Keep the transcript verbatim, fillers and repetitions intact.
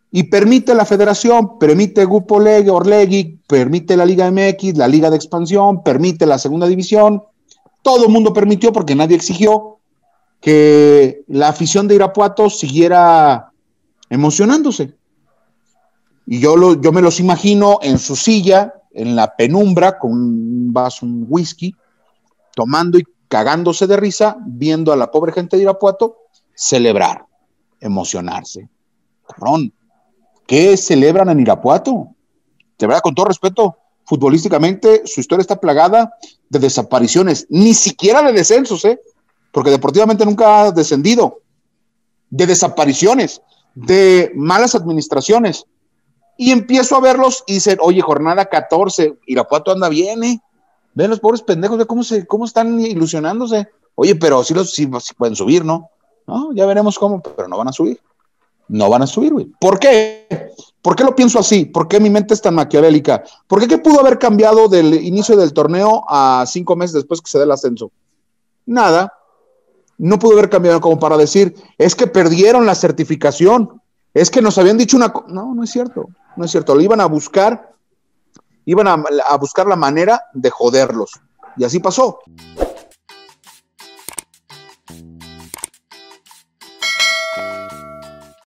Y permite la federación, permite Grupo Orlegui, permite la Liga M X, la Liga de Expansión, permite la segunda división. Todo el mundo permitió porque nadie exigió que la afición de Irapuato siguiera emocionándose. Y yo, lo, yo me los imagino en su silla, en la penumbra, con un vaso, un whisky, tomando y cagándose de risa, viendo a la pobre gente de Irapuato celebrar, emocionarse. Cabrón, ¿qué celebran en Irapuato? De verdad, con todo respeto, futbolísticamente su historia está plagada de desapariciones, ni siquiera de descensos, ¿eh? Porque deportivamente nunca ha descendido, de desapariciones, de malas administraciones. Y empiezo a verlos y dicen, oye, jornada catorce, Irapuato anda bien, ¿eh? Ven los pobres pendejos, ve cómo, se, cómo están ilusionándose. Oye, pero sí, los, sí, sí pueden subir, ¿no? No, ya veremos cómo, pero no van a subir. No van a subir, güey. ¿Por qué? ¿Por qué lo pienso así? ¿Por qué mi mente es tan maquiavélica? ¿Por qué qué pudo haber cambiado del inicio del torneo a cinco meses después que se dé el ascenso? Nada. No pudo haber cambiado como para decir, es que perdieron la certificación, es que nos habían dicho una... No, no es cierto, no es cierto. Lo iban a buscar, iban a, a buscar la manera de joderlos. Y así pasó.